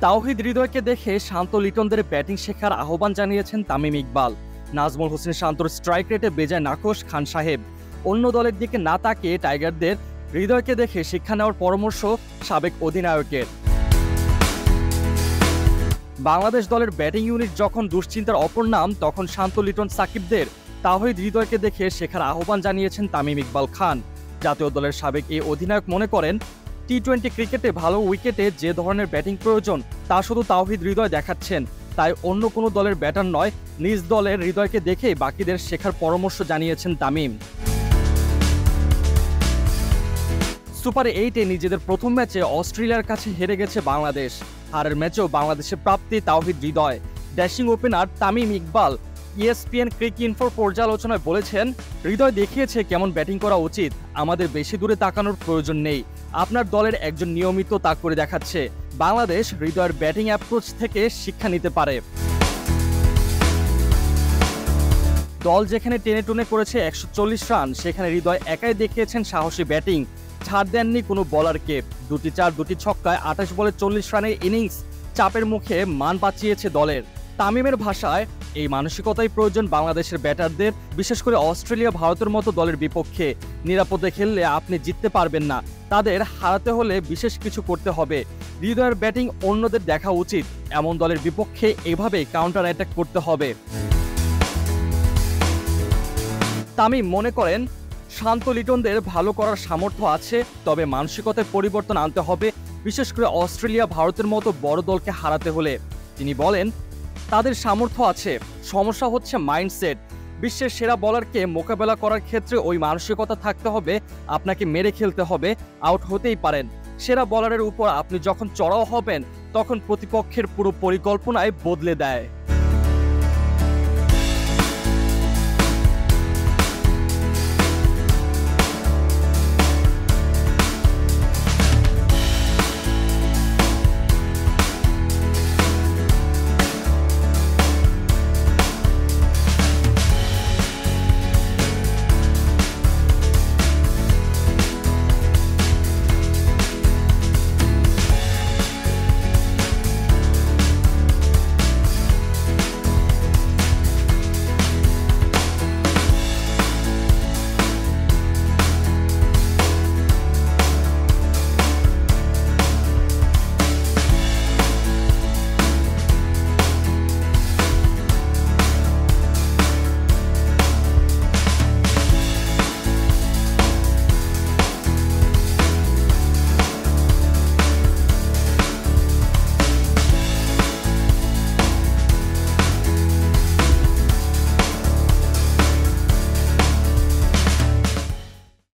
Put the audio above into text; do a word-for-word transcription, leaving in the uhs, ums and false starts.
তাওহিদ হৃদয়কে দেখে শান্ত লিটনদের ব্যাটিং শেখার আহ্বান জানিয়েছেন তামিম ইকবাল। নাজমুল হোসেন শান্তর স্ট্রাইক রেটে বেজায় নাকশ খান সাহেব। অন্য দলের দিকে না তাকিয়ে টাইগারদের হৃদয়কে দেখে শিক্ষা নেওয়ার পরামর্শ সাবেক অধিনায়কের। বাংলাদেশ দলের ব্যাটিং ইউনিট যখন দুশ্চিন্তার অপর নাম, তখন শান্ত লিটন সাকিবদের তাওহিদ হৃদয়কে দেখে শেখার আহ্বান জানিয়েছেন তামিম ইকবাল খান। জাতীয় দলের সাবেক এই অধিনায়ক মনে করেন, টি টোয়েন্টি ক্রিকেটে ভালো উইকেটে যে ধরনের ব্যাটিং প্রয়োজন তা শুধু তাওহিদ হৃদয় দেখাচ্ছেন। তাই অন্য কোনো দলের ব্যাটার নয়, নিজ দলের হৃদয়কে দেখেই বাকিদের শেখার পরামর্শ জানিয়েছেন তামিম। সুপার এইটে নিজেদের প্রথম ম্যাচে অস্ট্রেলিয়ার কাছে হেরে গেছে বাংলাদেশ। হারের ম্যাচেও বাংলাদেশের প্রাপ্তি Towhid Hridoy. Dashing opener Tamim Iqbal ESPN ক্রিক ইনফোর পর্যালোচনায় বলেছেন, হৃদয় দেখিয়েছে কেমন ব্যাটিং করা উচিত। আমাদের বেশি দূরে তাকানোর প্রয়োজন নেই, আপনার দলের একজন নিয়মিত তা করে দেখাচ্ছে। বাংলাদেশ হৃদয়ের ব্যাটিং অ্যাপ্রোচ থেকে শিক্ষা নিতে পারে। দল যেখানে টেনে টুনে করেছে একশো চল্লিশ রান, সেখানে হৃদয় একাই দেখিয়েছেন সাহসী ব্যাটিং। ছাড় দেননি কোনো বলারকে। দুটি চার দুটি ছক্কায় আঠাশ বলে চল্লিশ রানের ইনিংস চাপের মুখে মান বাঁচিয়েছে দলের। তামিমের ভাষায়, এই মানসিকতাই প্রয়োজন বাংলাদেশের ব্যাটারদের, বিশেষ করে অস্ট্রেলিয়া ভারতের মতো দলের বিপক্ষে। নিরাপদে খেললে আপনি জিততে পারবেন না, তাদের হারাতে হলে বিশেষ কিছু করতে হবে। হৃদয়ের ব্যাটিং অন্যদের দেখা উচিত, এমন দলের বিপক্ষে এভাবে কাউন্টার অ্যাটাক করতে হবে। তামিম মনে করেন, শান্ত লিটনদের ভালো করার সামর্থ্য আছে, তবে মানসিকতায় পরিবর্তন আনতে হবে, বিশেষ করে অস্ট্রেলিয়া ভারতের মতো বড় দলকে হারাতে হলে। তিনি বলেন, তাদের সামর্থ্য আছে, সমস্যা হচ্ছে মাইন্ডসেট। বিশ্বের সেরা বলারকে মোকাবেলা করার ক্ষেত্রে ওই মানসিকতা থাকতে হবে, আপনাকে মেরে খেলতে হবে, আউট হতেই পারেন। সেরা বলারের উপর আপনি যখন চড়াও হবেন, তখন প্রতিপক্ষের পুরো পরিকল্পনায় বদলে দেয়।